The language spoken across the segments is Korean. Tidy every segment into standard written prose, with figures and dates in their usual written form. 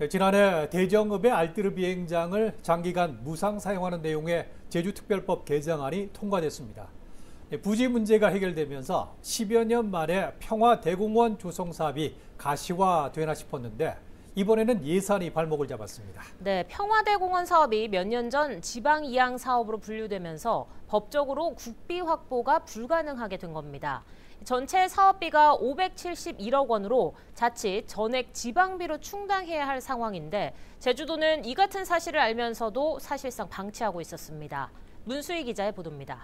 지난해 대정읍의 알뜨르 비행장을 장기간 무상 사용하는 내용의 제주특별법 개정안이 통과됐습니다. 부지 문제가 해결되면서 10여 년 만에 평화대공원 조성 사업이 가시화되나 싶었는데 이번에는 예산이 발목을 잡았습니다. 네, 평화대공원 사업이 몇 년 전 지방 이양 사업으로 분류되면서 법적으로 국비 확보가 불가능하게 된 겁니다. 전체 사업비가 571억 원으로 자칫 전액 지방비로 충당해야 할 상황인데 제주도는 이 같은 사실을 알면서도 사실상 방치하고 있었습니다. 문수희 기자의 보도입니다.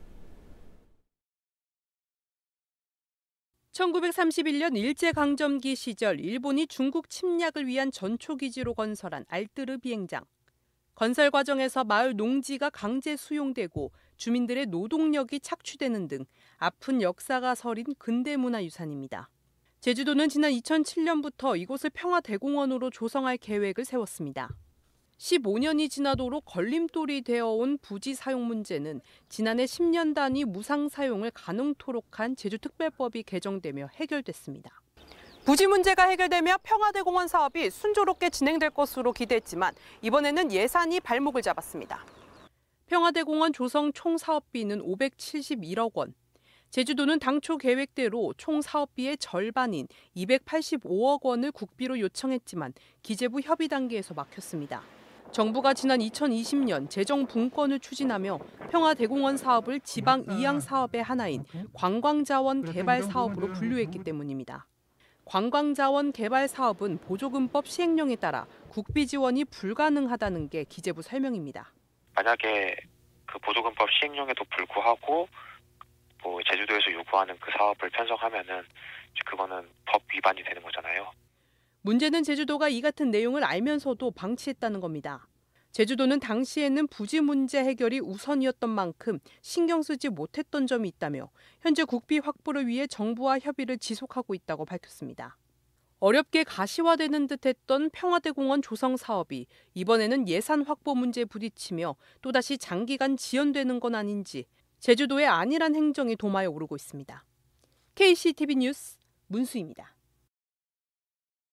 1931년 일제강점기 시절 일본이 중국 침략을 위한 전초기지로 건설한 알뜨르 비행장. 건설 과정에서 마을 농지가 강제 수용되고 주민들의 노동력이 착취되는 등 아픈 역사가 서린 근대문화유산입니다. 제주도는 지난 2007년부터 이곳을 평화대공원으로 조성할 계획을 세웠습니다. 15년이 지나도록 걸림돌이 되어온 부지 사용 문제는 지난해 10년 단위 무상 사용을 가능토록 한 제주특별법이 개정되며 해결됐습니다. 부지 문제가 해결되며 평화대공원 사업이 순조롭게 진행될 것으로 기대했지만 이번에는 예산이 발목을 잡았습니다. 평화대공원 조성 총 사업비는 571억 원. 제주도는 당초 계획대로 총 사업비의 절반인 285억 원을 국비로 요청했지만 기재부 협의 단계에서 막혔습니다. 정부가 지난 2020년 재정 분권을 추진하며 평화대공원 사업을 지방 이양 사업의 하나인 관광자원 개발 사업으로 분류했기 때문입니다. 관광자원 개발 사업은 보조금법 시행령에 따라 국비 지원이 불가능하다는 게 기재부 설명입니다. 만약에 그 보조금법 시행령에도 불구하고 제주도에서 요구하는 그 사업을 편성하면은 그거는 법 위반이 되는 거잖아요. 문제는 제주도가 이 같은 내용을 알면서도 방치했다는 겁니다. 제주도는 당시에는 부지 문제 해결이 우선이었던 만큼 신경 쓰지 못했던 점이 있다며 현재 국비 확보를 위해 정부와 협의를 지속하고 있다고 밝혔습니다. 어렵게 가시화되는 듯했던 평화대공원 조성 사업이 이번에는 예산 확보 문제에 부딪히며 또다시 장기간 지연되는 건 아닌지 제주도의 안일한 행정이 도마에 오르고 있습니다. KCTV 뉴스 문수희입니다.